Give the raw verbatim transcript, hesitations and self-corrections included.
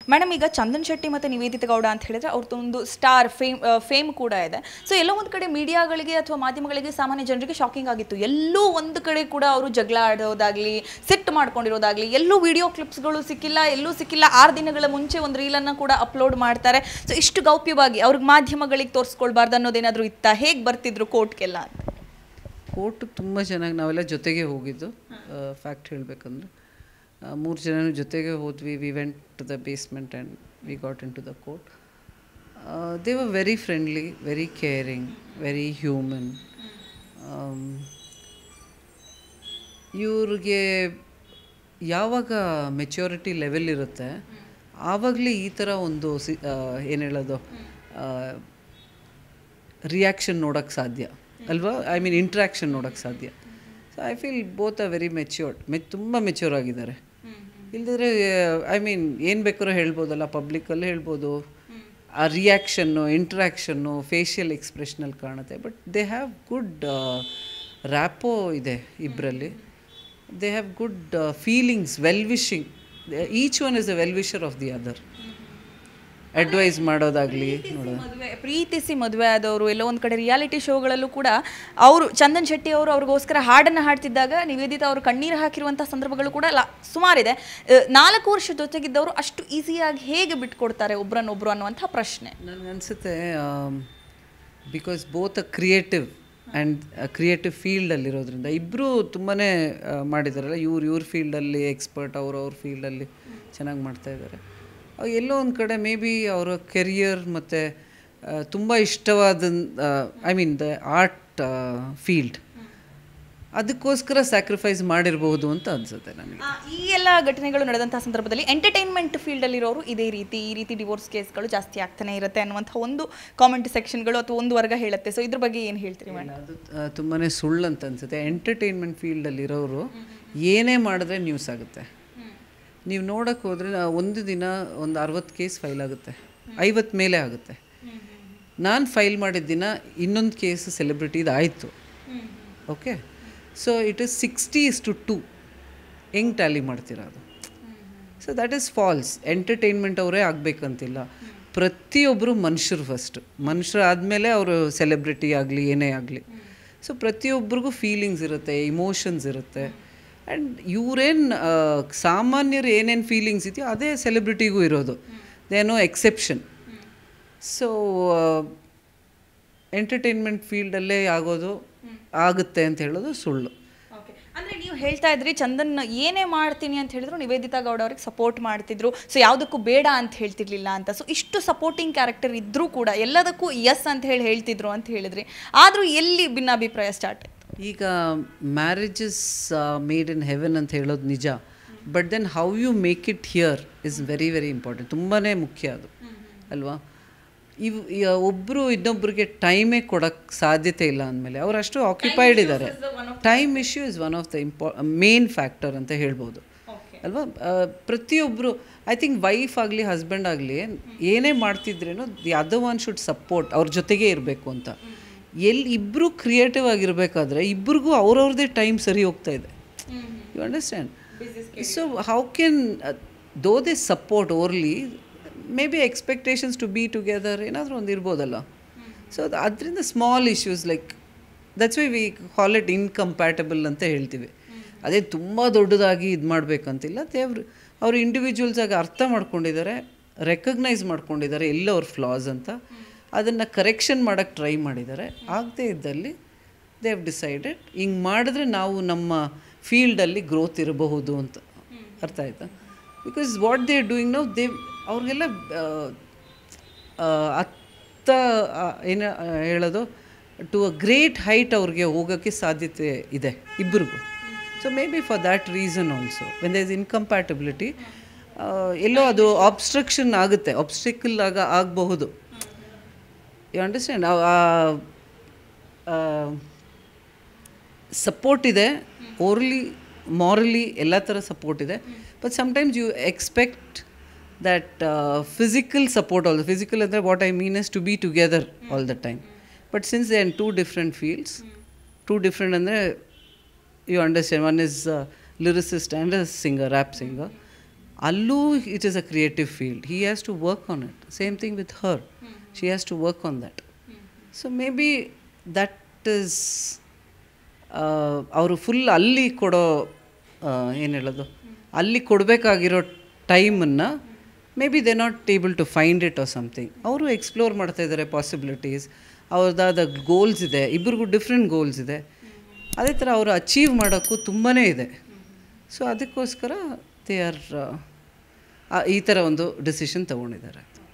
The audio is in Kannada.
ಮೇಡಮ್, ಈಗ ಚಂದನ್ ಶೆಟ್ಟಿ ಮತ್ತು ನಿವೇದಿತಾ ಗೌಡ ಅಂತ ಹೇಳಿದ್ರೆ ಅವ್ರದ್ದೊಂದು ಸ್ಟಾರ್ ಫೇಮ್ ಫೇಮ್ ಕೂಡ ಇದೆ. ಸೊ ಎಲ್ಲೋ ಒಂದು ಕಡೆ ಮೀಡಿಯಾಗಳಿಗೆ ಅಥವಾ ಮಾಧ್ಯಮಗಳಿಗೆ, ಸಾಮಾನ್ಯ ಜನರಿಗೆ ಶಾಕಿಂಗ್ ಆಗಿತ್ತು. ಎಲ್ಲೂ ಒಂದು ಕಡೆ ಕೂಡ ಅವರು ಜಗಳ ಆಡೋದಾಗ್ಲಿ, ಸಿಟ್ಟು ಮಾಡ್ಕೊಂಡಿರೋದಾಗ್ಲಿ, ಎಲ್ಲೂ ವಿಡಿಯೋ ಕ್ಲಿಪ್ಸ್ಗಳು ಸಿಕ್ಕಿಲ್ಲ, ಎಲ್ಲೂ ಸಿಕ್ಕಿಲ್ಲ. ಆರು ದಿನಗಳ ಮುಂಚೆ ಒಂದು ರೀಲನ್ನು ಕೂಡ ಅಪ್ಲೋಡ್ ಮಾಡ್ತಾರೆ. ಸೊ ಇಷ್ಟು ಗೌಪ್ಯವಾಗಿ ಅವ್ರಿಗೆ ಮಾಧ್ಯಮಗಳಿಗೆ ತೋರಿಸ್ಕೊಳ್ಬಾರ್ದು ಅನ್ನೋದೇನಾದರೂ ಇತ್ತಾ? ಹೇಗೆ ಬರ್ತಿದ್ರು ಕೋರ್ಟ್ಗೆಲ್ಲ ಅಂತ? ಕೋರ್ಟ್ಗೆ ತುಂಬ ಚೆನ್ನಾಗಿ ನಾವೆಲ್ಲ ಜೊತೆಗೆ ಹೋಗಿದ್ದು. ಫ್ಯಾಕ್ಟ್ ಹೇಳಬೇಕಂದ್ರೆ ಮೂರು ಜನನೂ ಜೊತೆಗೆ ಹೋದ್ವಿ. We went to the basement and we got into the court. They were very friendly, very caring, very human. ಇವ್ರಿಗೆ ಯಾವಾಗ ಮೆಚ್ಯೂರಿಟಿ ಲೆವೆಲ್ ಇರುತ್ತೆ ಆವಾಗಲೇ ಈ ಥರ ಒಂದು ಸಿ ಏನು ಹೇಳೋದು ರಿಯಾಕ್ಷನ್ ನೋಡೋಕ್ಕೆ ಸಾಧ್ಯ ಅಲ್ವಾ? ಐ ಮೀನ್ ಇಂಟ್ರ್ಯಾಕ್ಷನ್ ನೋಡೋಕ್ಕೆ ಸಾಧ್ಯ. So I feel both are very matured. ಮೆ ತುಂಬ ಮೆಚ್ಯೂರ್ ಆಗಿದ್ದಾರೆ. ಇಲ್ದಿದ್ರೆ ಐ ಮೀನ್ ಏನು ಬೇಕಾದ್ರೂ ಹೇಳ್ಬೋದಲ್ಲ, ಪಬ್ಲಿಕಲ್ಲಿ ಹೇಳ್ಬೋದು. ಆ ರಿಯಾಕ್ಷನ್ನು, ಇಂಟ್ರ್ಯಾಕ್ಷನ್ನು, ಫೇಶಿಯಲ್ ಎಕ್ಸ್ಪ್ರೆಷನಲ್ಲಿ ಕಾಣುತ್ತೆ. But they have good rapport ಇದೆ ಇಬ್ಬರಲ್ಲಿ. They have good feelings, well wishing. Each one is a well wisher of the other. Advice ಮಾಡೋದಾಗಲಿ, ಮದುವೆ ಪ್ರೀತಿಸಿ ಮದುವೆ ಆದವರು ಎಲ್ಲೋ ಒಂದು ಕಡೆ ರಿಯಾಲಿಟಿ ಶೋಗಳಲ್ಲೂ ಕೂಡ ಅವರು ಚಂದನ್ ಶೆಟ್ಟಿ ಅವರು ಅವ್ರಿಗೋಸ್ಕರ ಹಾಡನ್ನು ಹಾಡ್ತಿದ್ದಾಗ ನಿವೇದಿತಾ ಅವರು ಕಣ್ಣೀರು ಹಾಕಿರುವಂಥ ಸಂದರ್ಭಗಳು ಕೂಡ ಲ ಸುಮಾರಿದೆ. ನಾಲ್ಕು ವರ್ಷ ಜೊತೆಗಿದ್ದವರು ಅಷ್ಟು ಈಸಿಯಾಗಿ ಹೇಗೆ ಬಿಟ್ಕೊಡ್ತಾರೆ ಒಬ್ರನ್ನೊಬ್ರು ಅನ್ನುವಂಥ ಪ್ರಶ್ನೆ ನನಗನ್ಸುತ್ತೆ. Because both a creative and creative ಫೀಲ್ಡಲ್ಲಿರೋದ್ರಿಂದ ಇಬ್ಬರು ತುಂಬಾ ಮಾಡಿದಾರಲ್ಲ. ಇವ್ರು ಇವ್ರ ಫೀಲ್ಡಲ್ಲಿ ಎಕ್ಸ್ಪರ್ಟ್, ಅವರು ಅವ್ರ ಫೀಲ್ಡಲ್ಲಿ ಚೆನ್ನಾಗಿ ಮಾಡ್ತಾಯಿದ್ದಾರೆ. ಎಲ್ಲೋ ಒಂದು ಕಡೆ ಮೇ ಬಿ ಅವರ ಕೆರಿಯರ್ ಮತ್ತು ತುಂಬ ಇಷ್ಟವಾದ I mean the art field ಅದಕ್ಕೋಸ್ಕರ ಸ್ಯಾಕ್ರಿಫೈಸ್ ಮಾಡಿರಬಹುದು ಅಂತ ಅನಿಸುತ್ತೆ ನನಗೆ. ಈ ಎಲ್ಲ ಘಟನೆಗಳು ನಡೆದಂಥ ಸಂದರ್ಭದಲ್ಲಿ ಎಂಟರ್ಟೈನ್ಮೆಂಟ್ ಫೀಲ್ಡಲ್ಲಿರೋರು ಇದೇ ರೀತಿ ಈ ರೀತಿ ಡಿವೋರ್ಸ್ ಕೇಸ್ಗಳು ಜಾಸ್ತಿ ಆಗ್ತಾನೆ ಇರುತ್ತೆ ಅನ್ನುವಂಥ ಒಂದು ಕಾಮೆಂಟ್ ಸೆಕ್ಷನ್ಗಳು ಅಥವಾ ಒಂದು ವರ್ಗ ಹೇಳುತ್ತೆ. ಸೊ ಇದ್ರ ಬಗ್ಗೆ ಏನು ಹೇಳ್ತೀರಿ ಮೇಡಮ್? ಅದು ತುಂಬಾ ಸುಳ್ಳು ಅಂತ ಅನಿಸುತ್ತೆ. ಎಂಟರ್ಟೈನ್ಮೆಂಟ್ ಫೀಲ್ಡಲ್ಲಿರೋರು ಏನೇ ಮಾಡಿದ್ರೆ ನ್ಯೂಸ್ ಆಗುತ್ತೆ. ನೀವು ನೋಡೋಕ್ಕೆ ಹೋದರೆ ಒಂದು ದಿನ ಒಂದು ಅರವತ್ತು ಕೇಸ್ ಫೈಲ್ ಆಗುತ್ತೆ, ಐವತ್ತು ಮೇಲೆ ಆಗುತ್ತೆ. ನಾನು ಫೈಲ್ ಮಾಡಿದ ದಿನ ಇನ್ನೊಂದು ಕೇಸ್ ಸೆಲೆಬ್ರಿಟಿದು ಆಯಿತು. Okay, so it is sixty is to two. ಹೆಂಗೆ ಟ್ಯಾಲಿ ಮಾಡ್ತಿರೋದು? So that is false. Entertainment ಅವರೇ ಆಗಬೇಕಂತಿಲ್ಲ. ಪ್ರತಿಯೊಬ್ಬರು ಮನುಷ್ಯರು ಫಸ್ಟು. ಮನುಷ್ಯರು ಆದಮೇಲೆ ಅವರು ಸೆಲೆಬ್ರಿಟಿ ಆಗಲಿ ಏನೇ ಆಗಲಿ. ಸೊ ಪ್ರತಿಯೊಬ್ಬರಿಗೂ ಫೀಲಿಂಗ್ಸ್ ಇರುತ್ತೆ, ಇಮೋಷನ್ಸ್ ಇರುತ್ತೆ. ಆ್ಯಂಡ್ ಇವರೇನು ಸಾಮಾನ್ಯರು ಏನೇನು ಫೀಲಿಂಗ್ಸ್ ಇದೆಯೋ ಅದೇ ಸೆಲೆಬ್ರಿಟಿಗೂ ಇರೋದು. They are no exception. So entertainment ಫೀಲ್ಡಲ್ಲೇ ಆಗೋದು ಆಗುತ್ತೆ ಅಂತ ಹೇಳೋದು ಸುಳ್ಳು. ಅಂದರೆ ನೀವು ಹೇಳ್ತಾ ಇದ್ರಿ ಚಂದನ್ ಏನೇ ಮಾಡ್ತೀನಿ ಅಂತ ಹೇಳಿದ್ರು ನಿವೇದಿತಾ ಗೌಡ ಅವ್ರಿಗೆ ಸಪೋರ್ಟ್ ಮಾಡ್ತಿದ್ರು. ಸೊ ಯಾವುದಕ್ಕೂ ಬೇಡ ಅಂತ ಹೇಳ್ತಿರ್ಲಿಲ್ಲ ಅಂತ. ಸೊ ಇಷ್ಟು ಸಪೋರ್ಟಿಂಗ್ ಕ್ಯಾರೆಕ್ಟರ್ ಇದ್ದರೂ ಕೂಡ ಎಲ್ಲದಕ್ಕೂ ಎಸ್ ಅಂತ ಹೇಳಿ ಹೇಳ್ತಿದ್ರು ಅಂತ ಹೇಳಿದ್ರಿ. ಆದರೂ ಎಲ್ಲಿ ಭಿನ್ನಾಭಿಪ್ರಾಯ ಸ್ಟಾರ್ಟ್ ಆಯಿತು? ಈಗ ಮ್ಯಾರೇಜಸ್ ಮೇಡ್ ಇನ್ ಹೆವೆನ್ ಅಂತ ಹೇಳೋದು ನಿಜ. But then how you make it here is very very important. ತುಂಬಾ ಮುಖ್ಯ ಅದು ಅಲ್ವಾ? ಇವು ಒಬ್ಬರು ಇನ್ನೊಬ್ಬರಿಗೆ ಟೈಮೇ ಕೊಡೋಕ್ಕೆ ಸಾಧ್ಯತೆ ಇಲ್ಲ ಅಂದಮೇಲೆ ಅವ್ರು ಅಷ್ಟು ಆಕ್ಯುಪೈಡ್ ಇದ್ದಾರೆ. Time issue is one of the ಇಂಪಾ ಮೇನ್ ಫ್ಯಾಕ್ಟರ್ ಅಂತ ಹೇಳ್ಬೋದು ಅಲ್ವಾ? ಪ್ರತಿಯೊಬ್ಬರು ಐ ಥಿಂಕ್ ವೈಫ್ ಆಗಲಿ ಹಸ್ಬೆಂಡ್ ಆಗಲಿ ಏನೇ ಮಾಡ್ತಿದ್ರೇನೋ the other one should support, ಅವ್ರ ಜೊತೆಗೇ ಇರಬೇಕು ಅಂತ. ಎಲ್ಲಿ ಇಬ್ಬರು ಕ್ರಿಯೇಟಿವ್ ಆಗಿರಬೇಕಾದ್ರೆ ಇಬ್ರಿಗೂ ಅವ್ರವ್ರದ್ದೇ ಟೈಮ್ ಸರಿ ಹೋಗ್ತಾ ಇದೆ. You understand? So how can though they support ಓರ್ಲಿ maybe expectations to be together ಏನಾದರೂ ಒಂದು ಇರ್ಬೋದಲ್ಲ. ಸೊ ಅದರಿಂದ small issues like that's why we call it incompatible ಅಂತ ಹೇಳ್ತೀವಿ. ಅದೇ ತುಂಬ ದೊಡ್ಡದಾಗಿ ಇದು ಮಾಡಬೇಕಂತಿಲ್ಲ. ದೇವ್ರು ಅವರು ಇಂಡಿವಿಜುವಲ್ಸಾಗಿ ಅರ್ಥ ಮಾಡ್ಕೊಂಡಿದ್ದಾರೆ, ರೆಕಗ್ನೈಸ್ ಮಾಡ್ಕೊಂಡಿದ್ದಾರೆ ಎಲ್ಲ ಅವ್ರ ಫ್ಲಾಸ್ ಅಂತ. ಅದನ್ನು ಕರೆಕ್ಷನ್ ಮಾಡೋಕ್ಕೆ ಟ್ರೈ ಮಾಡಿದ್ದಾರೆ. ಆಗದೇ ಇದ್ದಲ್ಲಿ ದೇ ಹ್ಯಾವ್ ಡಿಸೈಡೆಡ್ ಹಿಂಗೆ ಮಾಡಿದ್ರೆ ನಾವು ನಮ್ಮ ಫೀಲ್ಡಲ್ಲಿ ಗ್ರೋತ್ ಇರಬಹುದು ಅಂತ. ಅರ್ಥ ಆಯ್ತಾ? Because what they are doing now they ಅವ್ರಿಗೆಲ್ಲ ಅತ್ತ ಏನು ಹೇಳೋದು ಟು ಅ ಗ್ರೇಟ್ ಹೈಟ್ ಅವ್ರಿಗೆ ಹೋಗೋಕ್ಕೆ ಸಾಧ್ಯತೆ ಇದೆ ಇಬ್ಬರಿಗೂ. So maybe for that reason also when there is incompatibility ಎಲ್ಲೋ ಅದು ಆಬ್ಸ್ಟ್ರಕ್ಷನ್ ಆಗುತ್ತೆ, ಆಬ್ಸ್ಟಿಕಲ್ ಆಗ ಆಗಬಹುದು. You understand? ಸಪೋರ್ಟ್ ಇದೆ, ಓರ್ಲಿ ಮಾರಲಿ ಎಲ್ಲ ಥರ ಸಪೋರ್ಟ್ ಇದೆ. But sometimes you expect that uh, physical support also. Physical is what I mean is to be together mm. all the time. But since they are in two different fields, mm. two different, and you understand, one is uh, lyricist and a singer, rap singer. ಅಲ್ಲೂ it is a creative field. He has to work on it. Same thing with her, she has to work on that. So maybe that is ಅವರು ಫುಲ್ ಅಲ್ಲಿ ಕೊಡೋ ಏನು ಹೇಳೋದು, ಅಲ್ಲಿ ಕೊಡಬೇಕಾಗಿರೋ ಟೈಮನ್ನು maybe they not able to find it or something. ಅವರು ಎಕ್ಸ್ಪ್ಲೋರ್ ಮಾಡ್ತಾಯಿದ್ದಾರೆ ಪಾಸಿಬಿಲಿಟೀಸ್, ಅವ್ರದ್ದಾದ ಗೋಲ್ಸ್ ಇದೆ, ಇಬ್ಬರಿಗೂ ಡಿಫ್ರೆಂಟ್ ಗೋಲ್ಸ್ ಇದೆ. ಅದೇ ಥರ ಅವರು ಅಚೀವ್ ಮಾಡೋಕ್ಕೂ ತುಂಬಾ ಇದೆ. ಸೊ ಅದಕ್ಕೋಸ್ಕರ ದೇ ಆರ್ ಈ ಥರ ಒಂದು ಡಿಸಿಷನ್ ತೊಗೊಂಡಿದ್ದಾರೆ.